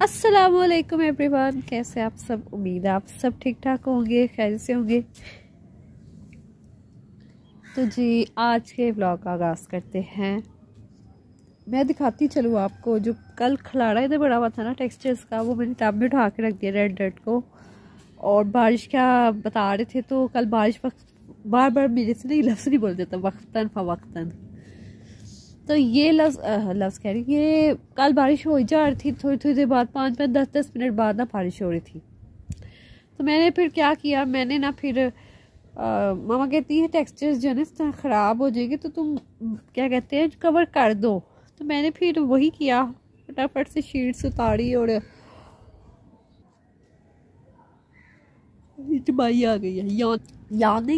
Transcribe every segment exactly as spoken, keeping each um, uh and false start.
अस्सलामुअलैकुम एवरीवन, कैसे आप सब। उम्मीद है आप सब ठीक ठाक होंगे, खैर से होंगे। तो जी आज के ब्लॉग का आगाज़ करते हैं। मैं दिखाती चलूँ आपको, जो कल खलाड़ा इधर बड़ा हुआ था ना टेक्सचर्स का, वो मैंने टब में उठा के रख दिया रेड रेड को। और बारिश का बता रहे थे तो कल बारिश वक्त बार बार मेरे से नहीं लफ्ज़ नहीं बोल देता, वक्तन फवक्तन। तो ये लफ्ज़ लफ्ज़ कह रही, ये कल बारिश हो ही जा रही थी, थोड़ी थोड़ी देर बाद पाँच पाँच दस दस मिनट बाद ना बारिश हो रही थी। तो मैंने फिर क्या किया, मैंने ना फिर आ, मामा कहती है टेक्सचर्स जो है ना इस तरह ख़राब हो जाएंगे तो तुम क्या कहते हैं कवर कर दो। तो मैंने फिर वही किया, फटाफट से शीट्स उतारी और जबाई आ गई है या, या नहीं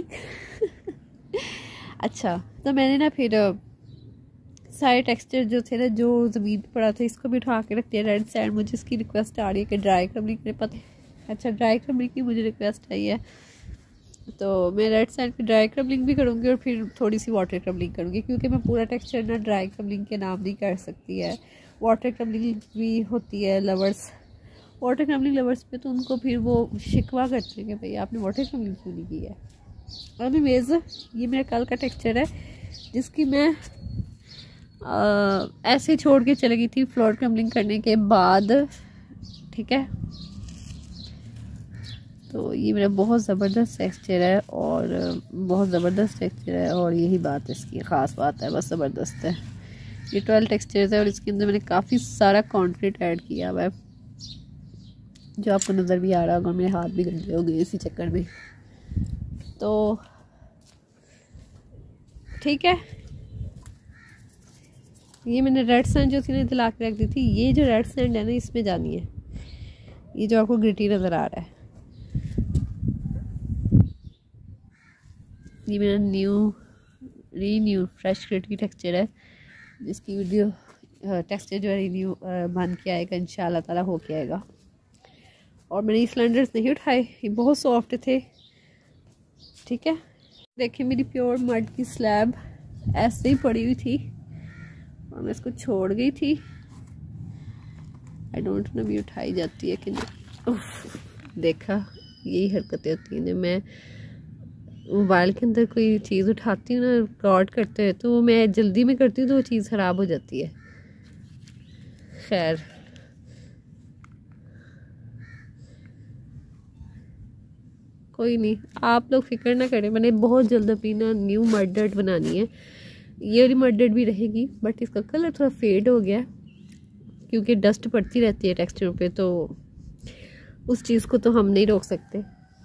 अच्छा, तो मैंने ना फिर सारे टेक्सचर जो थे ना जो ज़मीन पर पड़ा था इसको भी उठा के रख दिया रेड सैंड। मुझे इसकी रिक्वेस्ट आ रही है कि ड्राई क्रम्बलिंग मेरे पता अच्छा ड्राई क्रम्बलिंग की मुझे रिक्वेस्ट आई है, तो मैं रेड सैंड की ड्राई क्रम्बलिंग भी करूँगी और फिर थोड़ी सी वाटर क्रम्बलिंग करूँगी, क्योंकि मैं पूरा टेक्सचर ना ड्राई क्रम्बलिंग के नाम नहीं कर सकती है। वाटर क्रम्बलिंग भी होती है लवर्स, वाटर क्रम्बलिंग लवर्स पे तो उनको फिर वो शिकवा करते हैं कि भाई आपने वाटर क्रम्बलिंग क्यों नहीं की है। और मेज़ ये मेरा कल का टेक्सचर है जिसकी मैं आ, ऐसे छोड़ के चली गई थी फ्लोर क्रम्बलिंग करने के बाद, ठीक है। तो ये मेरा बहुत ज़बरदस्त टेक्सचर है और बहुत ज़बरदस्त टेक्सचर है, और यही बात इसकी ख़ास बात है, बस ज़बरदस्त है। ये ट्वेल्व टेक्सचर्स है और इसके अंदर मैंने काफ़ी सारा कंक्रीट ऐड किया हुआ है, जो आपको नज़र भी आ रहा होगा। मेरे हाथ भी गंदे हो गए इसी चक्कर में। तो ठीक है, ये मैंने रेड सैंड जो थी ना दिला के रख दी थी। ये जो रेड सैंड है ना इसमें जानी है, ये जो आपको ग्रिटी नज़र आ रहा है, ये मेरा न्यू रीन्यू फ्रेश ग्रिट की टेक्सचर है, जिसकी वीडियो टेक्सचर जो है रीन्यू बन के आएगा इंशाल्लाह ताला, हो के आएगा। और मैंने ये सिलेंडर्स नहीं उठाए, ये बहुत सॉफ्ट थे, ठीक है। देखिए मेरी प्योर मड की स्लैब ऐसे ही पड़ी हुई थी और मैं इसको छोड़ गई थी। आई डोंट नो भी उठाई जाती है कि नहीं। देखा, यही हरकतें होती हैं जब मैं मोबाइल के अंदर कोई चीज़ उठाती हूँ ना रिकॉर्ड करते हुए, तो मैं जल्दी में करती हूँ तो वो चीज़ ख़राब हो जाती है। खैर कोई नहीं, आप लोग फिक्र ना करें, मैंने बहुत जल्द अपनी ना न्यू मर्डर्ड बनानी है। ये वाली मर्डर्ड भी रहेगी बट इसका कलर थोड़ा फेड हो गया क्योंकि डस्ट पड़ती रहती है टेक्सचर पे, तो उस चीज़ को तो हम नहीं रोक सकते,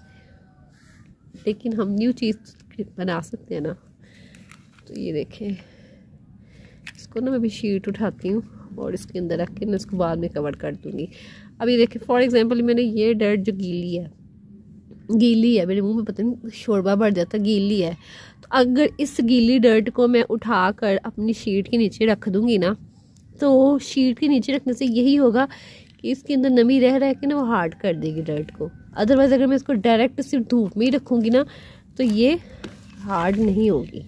लेकिन हम न्यू चीज़ बना सकते हैं ना। तो ये देखें, इसको ना मैं भी शीट उठाती हूँ और इसके अंदर रख के ना इसको बाद में कवर कर दूँगी। अब ये देखें, फॉर एग्जांपल मैंने ये डर्ट जो गीली है गीली है मेरे मुंह में पता नहीं शोरबा बढ़ जाता, गीली है, तो अगर इस गीली डर्ट को मैं उठाकर अपनी शीट के नीचे रख दूँगी ना, तो शीट के नीचे रखने से यही होगा कि इसके अंदर नमी रह रह के ना वो हार्ड कर देगी डर्ट को। अदरवाइज़ अगर मैं इसको डायरेक्ट सिर्फ धूप में ही रखूँगी ना तो ये हार्ड नहीं होगी।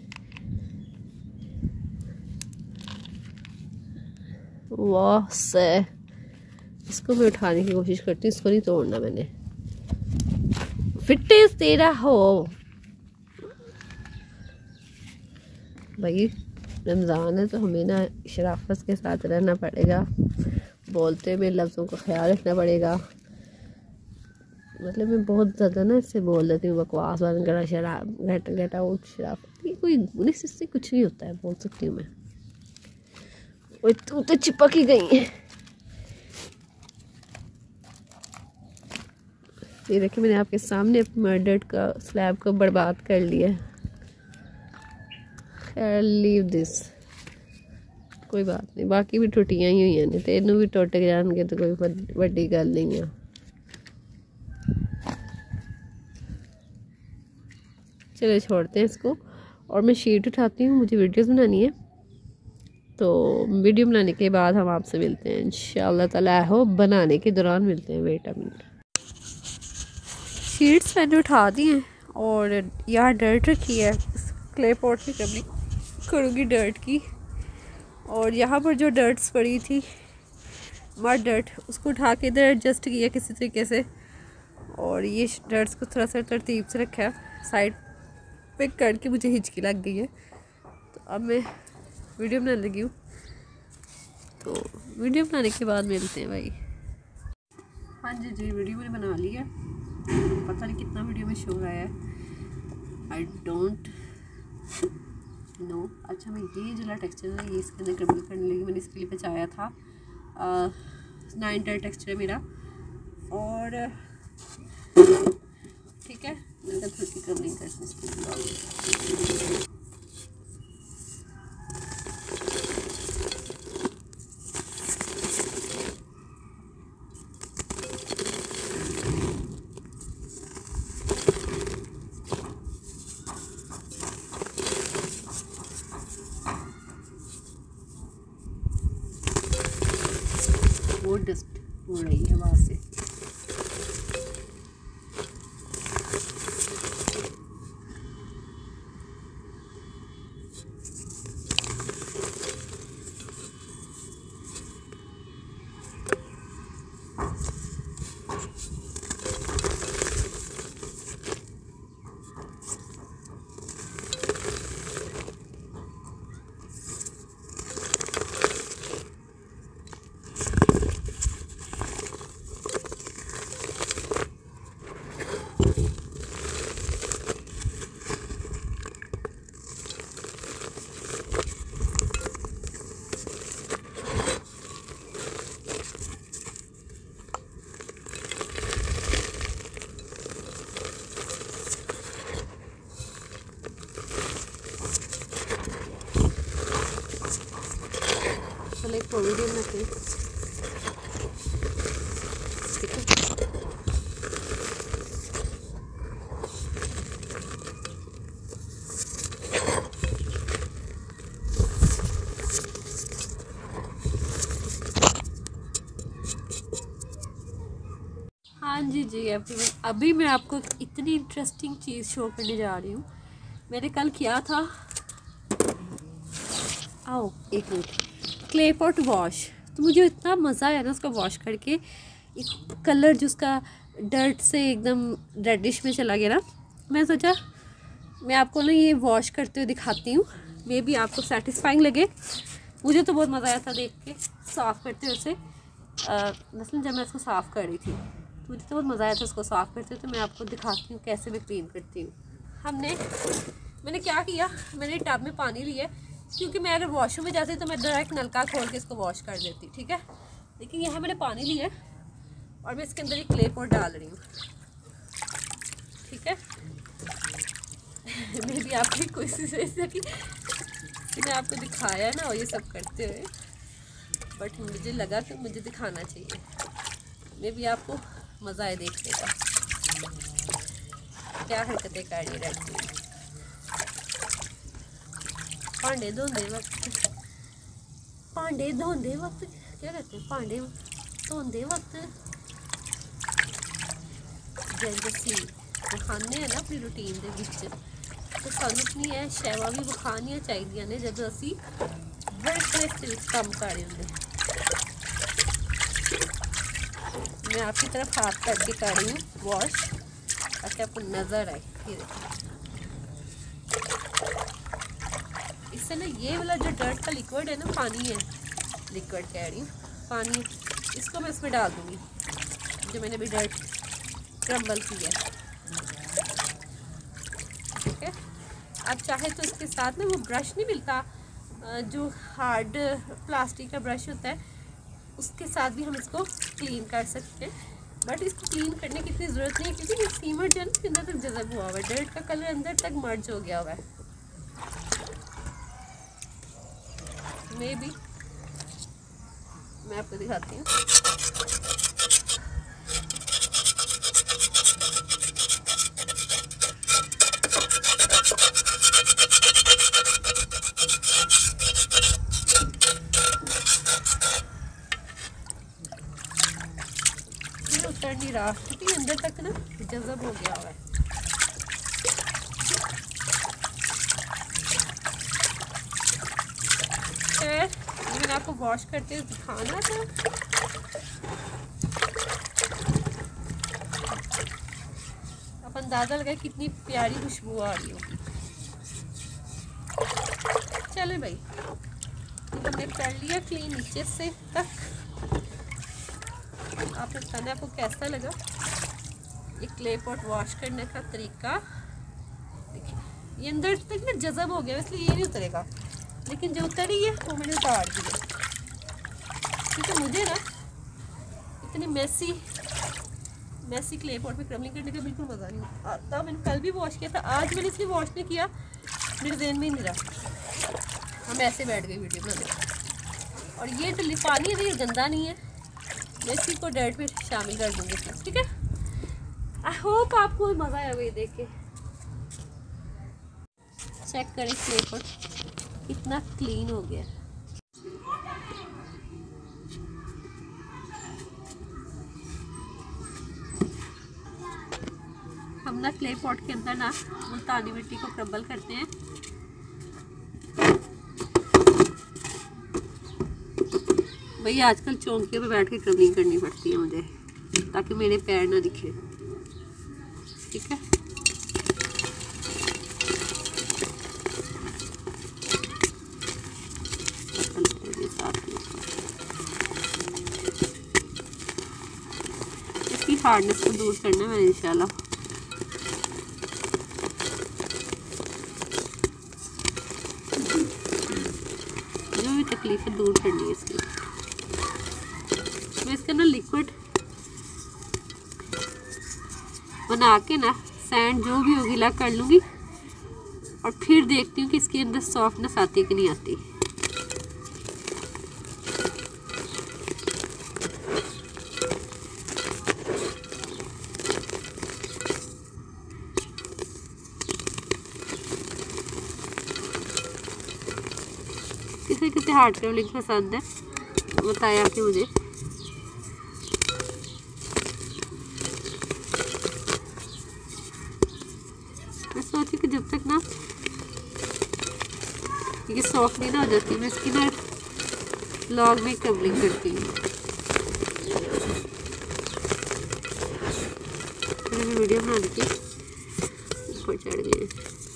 वाह से, इसको मैं उठाने की कोशिश करती हूँ, इसको नहीं तोड़ना मैंने। फिटनेस तेरा हो भाई, रमज़ान है तो हमें ना शराफत के साथ रहना पड़ेगा, बोलते में लफ्ज़ों का ख्याल रखना पड़ेगा। मतलब मैं बहुत ज़्यादा ना इससे बोल देती हूँ बकवास वाला करा, शराब गेट गेट आउट शराफत, ये कोई बुनिस इससे कुछ नहीं होता है, बोल सकती हूँ मैं। वो तू तो चिपक ही गई है। ये देखिए मैंने आपके सामने मर्डर्ड का स्लैब को बर्बाद कर लिया। खैर लीव दिस, कोई बात नहीं, बाकी भी टुटियाँ ही हुई हैं, तेनों भी टुट जाएंगे तो कोई बड़ी गल नहीं है। चलो छोड़ते हैं इसको, और मैं शीट उठाती हूँ, मुझे वीडियोस बनानी है, तो वीडियो बनाने के बाद हम आपसे मिलते हैं इंशाल्लाह ताला। हो बनाने के दौरान मिलते हैं, वेट अ मिनट। शीट्स मैंने उठा दी हैं और यहाँ डर्ट रखी है, क्ले पॉट की कमी करूँगी डर्ट की। और यहाँ पर जो डर्ट्स पड़ी थी मड डर्ट, उसको उठा के इधर एडजस्ट किया किसी तरीके से, और ये डर्ट्स को थोड़ा सा तरतीब से रखा साइड पे करके। मुझे हिचकी लग गई है, तो अब मैं वीडियो बनाने लगी हूँ। तो वीडियो बनाने के बाद मिलते हैं भाई। हाँ जी जी, वीडियो मैंने बना ली है। पता नहीं कितना वीडियो में शो आया है, आई डोंट नो। अच्छा, मैं ये जो टेक्सचर है ये इसके अंदर गड़बड़ करने लगी। मैंने इसके लिए बचाया था, नाइन टेन टेक्सचर है मेरा, और ठीक है मैं थोड़ी कर्लिंग करती हूँ। वो डस्ट उड़ रही है वहाँ से। चलो एक वीडियो बनाते हैं, ठीक है। हाँ जी जी, अभी अभी मैं आपको इतनी इंटरेस्टिंग चीज़ शो करने जा रही हूँ। मैंने कल किया था, आओ एक मिनट, क्ले पॉट वॉश। तो मुझे इतना मज़ा आया ना उसको वॉश करके, एक कलर जो उसका डर्ट से एकदम रेडिश में चला गया ना। मैं सोचा मैं आपको ना ये वॉश करते हुए दिखाती हूँ, मे भी आपको सेटिस्फाइंग लगे। मुझे तो बहुत मज़ा आया था देख के साफ़ करते हुए उसे, मसलन जब मैं इसको साफ़ कर रही थी तो मुझे तो बहुत मज़ा आया था उसको साफ़ करते हुए। तो मैं आपको दिखाती हूँ कैसे मैं क्लीन करती हूँ। हमने मैंने क्या किया, मैंने टब में पानी लिया, क्योंकि मैं अगर वॉशरूम में जाती तो मैं डायरेक्ट नलका खोल के इसको वॉश कर देती, ठीक है। लेकिन यहाँ मैंने पानी लिया और मैं इसके अंदर एक क्ले पॉट डाल रही हूँ, ठीक है। मैं भी आपकी कोशिश ऐसी कि मैं आपको दिखाया ना और ये सब करते हुए, बट मुझे लगा कि मुझे दिखाना चाहिए, मैं भी आपको मज़ा आए देखने का क्या हरकतें कर रही रहती हूँ। भांडे धोंदे वक्त भांडे धोंदे वक्त क्या कहते हैं, भांडे धोंदे वक्त जैसे खाने हैं ना अपनी रूटीन के विच, तो सानू अपनी यह शैवा भी विखानियां चाहिए ने जब असी वर्कप्लेस काम कर रहे होंगे। मैं आपकी तरफ हाथ करके कर रही हूँ वॉश, ताकि आपको नज़र आए। ये देखो, इससे ना ये वाला जो डर्ट का लिक्विड है ना, पानी है, लिक्विड कह रही हूँ पानी, इसको मैं इसमें डाल दूँगी जो मैंने भी डर्ट क्रम्बल किया है, ठीक है। आप चाहे तो इसके साथ ना वो ब्रश नहीं मिलता जो हार्ड प्लास्टिक का ब्रश होता है, उसके साथ भी हम इसको क्लीन कर सकते हैं। बट इसको क्लीन करने की इतनी ज़रूरत नहीं है, क्योंकि ये सीमर जो है ना अंदर तक जज़ब हुआ हुआ है, डर्ट का कलर अंदर तक मर्ज हो गया हुआ है। मे भी मैं आपको दिखाती हूँ। उतर नहीं रहा क्योंकि अंदर तक ना जज़ब हो गया हुआ है। खैर मैंने आपको वॉश करते हुए दिखाना था, अब अंदाजा लगाए कितनी प्यारी खुशबू आ रही होगी। चले भाई, हमने कर लिया क्लीन नीचे से तक। आपने बताना आपको कैसा लगा ये क्ले पॉट वॉश करने का तरीका। देखिए ये अंदर तक ना जज़ब हो गया, इसलिए ये नहीं उतरेगा, लेकिन जो उतरी है वो मैंने उतार दिया, क्योंकि मुझे ना इतनी मैसी मैसी क्ले पॉट में क्रमलिंग करने का बिल्कुल मज़ा नहीं आता। मैंने कल भी वॉश किया था, आज मैंने इसलिए वॉश नहीं किया, मेरे ज़हन में ही नहीं रहा, हम ऐसे बैठ गए वीडियो बनाने। और ये तो पानी है, ये गंदा नहीं है, मैं इसी को डाइट में शामिल कर दूँगी इसमें, ठीक है। आई होप आपको मज़ा आया ये देख के। चेक करें क्ले पॉट कितना क्लीन हो गया। हम ना क्ले पॉट के अंदर ना मुल्तानी मिट्टी को क्रम्बल करते हैं। भाई आजकल चौंकियों पे बैठ के क्रम्बलिंग करनी पड़ती है मुझे, ताकि मेरे पैर ना दिखे, ठीक है। इसकी हार्डनेस को दूर करना है मैंने इंशाल्लाह। तकलीफें दूर करनी है इसकी। मैं इसका ना लिक्विड बना के ना सैंड जो भी होगी ला कर लूँगी, और फिर देखती हूँ कि इसके अंदर सॉफ्टनेस आती है कि नहीं आती। किसी किसी हार्ड क्रम्बलिंग पसंद है, बताया कि मुझे। मैं सोची कि जब तक ना ये सॉफ्ट नहीं ना हो जाती, मैं इसकी ना लॉग में क्रम्बलिंग करती हूँ। मैंने वीडियो बनाने की ऊपर चढ़ गई।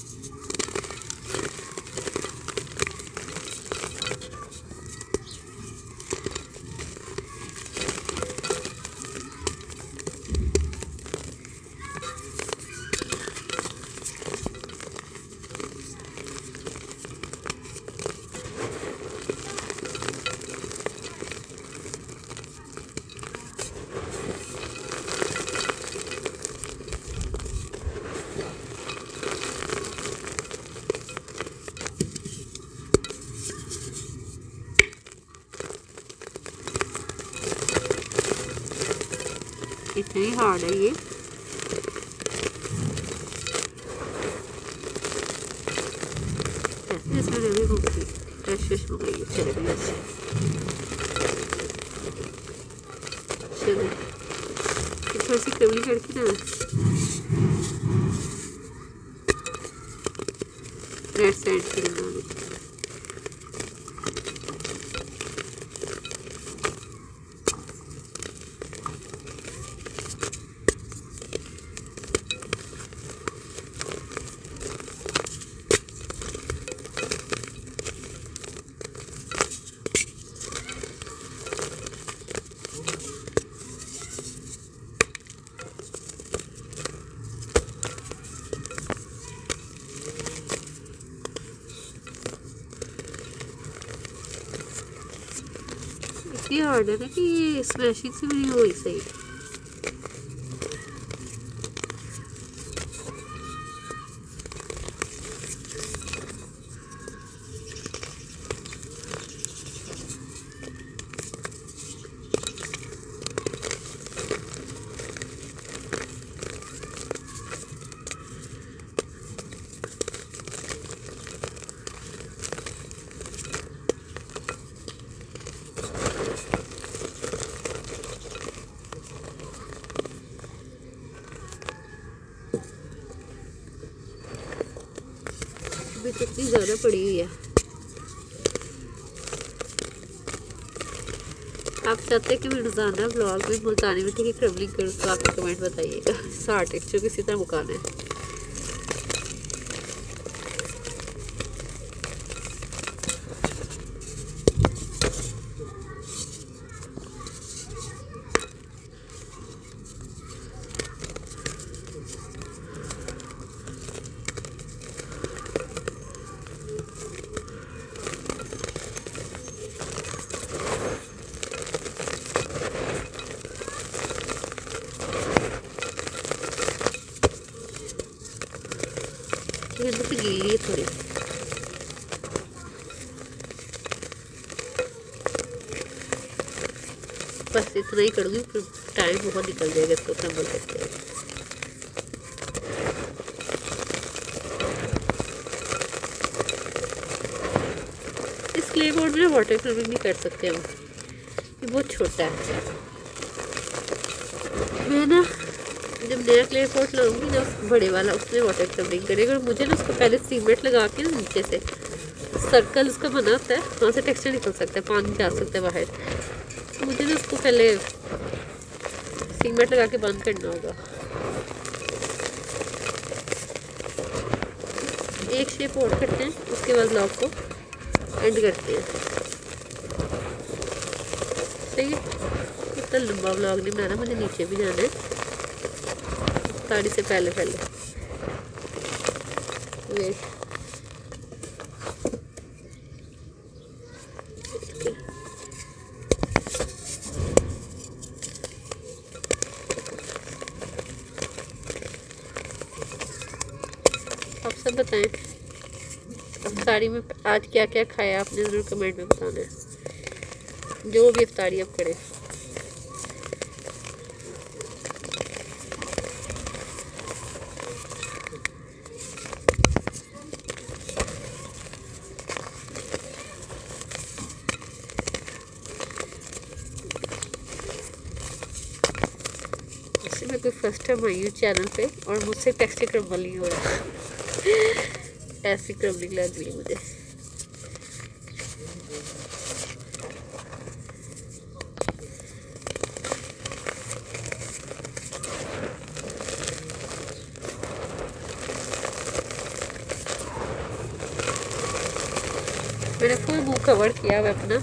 इतनी हार्ड है ये। इसमें भी होगी फ्रेश हो गई है। चलो चलो थोड़ी सी क्रम्बलिंग करके ना रेड साइड से लगाना। इतनी हार्ड है ना कि ये स्मैशिंग से भी नहीं हुई सही। कितनी ज़्यादा पड़ी हुई है। आप चाहते हैं कि मैं रोज़ाना ब्लॉग में मुल्तानी मिट्टी की क्रमलिंग करूँ तो आप कमेंट बताइएगा। सारा टेक्सचर किसी तरह मुकाना है। तो गीली है थोड़ी, बस इतना ही करूँगी, फिर टाइम बहुत निकल जाएगा इसको असेंबल करते हैं। इस क्ले बोर्ड में वाटर कलरिंग नहीं कर सकते हम, ये बहुत छोटा है। मैं ना जब नया क्ले पॉट लाऊंगी ना बड़े वाला, उसमें वाटर कलरिंग करेगा। और मुझे ना उसको पहले सीमेंट लगा के ना नीचे से सर्कल उसका बना होता है, वहाँ से टेक्सचर निकल सकता है, पानी जा सकता है बाहर। तो मुझे ना उसको पहले सीमेंट लगा के बंद करना होगा। एक शेप और करते हैं, उसके बाद ब्लॉग को एंड करते हैं। सही है, इतना लंबा ब्लॉग नहीं बनाना, मुझे नीचे भी जाना है साड़ी से पहले पहले। वेट आप सब बताएं, अब साड़ी में आज क्या क्या खाया आपने, ज़रूर कमेंट में बताना है। जो भी इफ्तारी आप करें। मैं कोई फर्स्ट टाइम आई हूँ चैनल पे और मुझसे टेक्सचर क्रम्बलिंग हो रहा है। ऐसी क्रम्बलिंग लग रही है मुझे। मैंने फुल मुंह कवर किया हुआ अपना।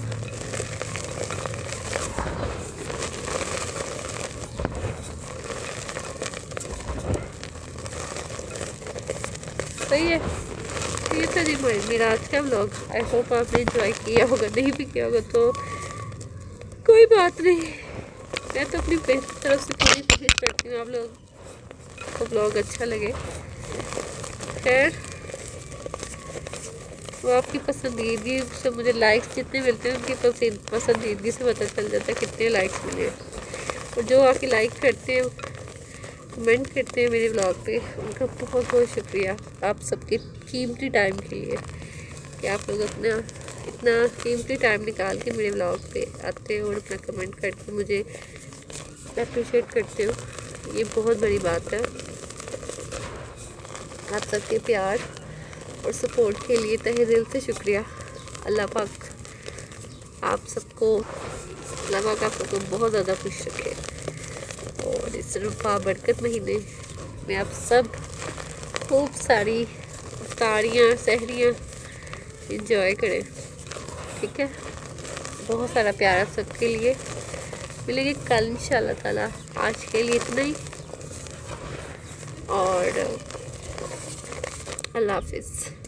सही है, ये था जी मेरा आज का व्लॉग। आई होप आपने एंजॉय किया होगा, नहीं भी किया होगा तो कोई बात नहीं। मैं तो अपनी तरफ से पूरी कोशिश करती हूँ आप लोग को व्लॉग अच्छा लगे। खैर वो आपकी पसंदीदगी से, मुझे लाइक्स जितने मिलते हैं उनकी पसंदीदगी से पता चल जाता है कितने लाइक्स मिले। और जो आके लाइक करते हैं, कमेंट करते हैं मेरे व्लॉग पे, उनका बहुत बहुत शुक्रिया आप सबके कीमती टाइम के लिए कि आप लोग अपना इतना कीमती टाइम निकाल के मेरे व्लॉग पे आते हो और अपना कमेंट करके मुझे अप्रिशिएट करते हो। ये बहुत बड़ी बात है। आप सबके प्यार और सपोर्ट के लिए तहे दिल से शुक्रिया। अल्लाह पाक आप सबको अल्लाह पाक आप सबको बहुत ज़्यादा खुश रखे और इस रुफा बरकत महीने में आप सब खूब सारी इफ्तारियाँ सहरियाँ इंजॉय करें। ठीक है, बहुत सारा प्यार आप सबके लिए। मिलेंगे कल इंशाल्लाह ताला। आज के लिए इतना ही और अल्लाह हाफिज़।